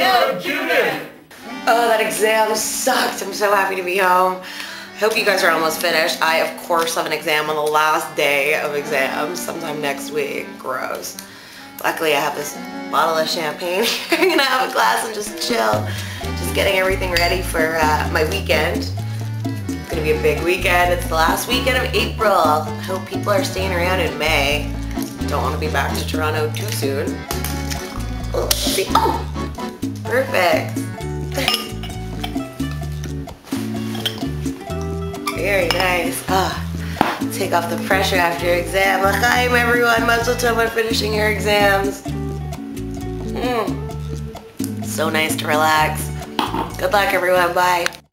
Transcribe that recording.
Go, Judith! Oh, that exam sucked. I'm so happy to be home. I hope you guys are almost finished. I, of course, have an exam on the last day of exams, sometime next week. Gross. Luckily, I have this bottle of champagne. I'm gonna have a glass and just chill. Just getting everything ready for my weekend. It's gonna be a big weekend. It's the last weekend of April. I hope people are staying around in May. Don't want to be back to Toronto too soon. Oh, see. Oh, perfect. Very nice. Take off the pressure after your exam. L'chaim, everyone. Mazel tov on finishing your exams. So nice to relax. Good luck, everyone. Bye.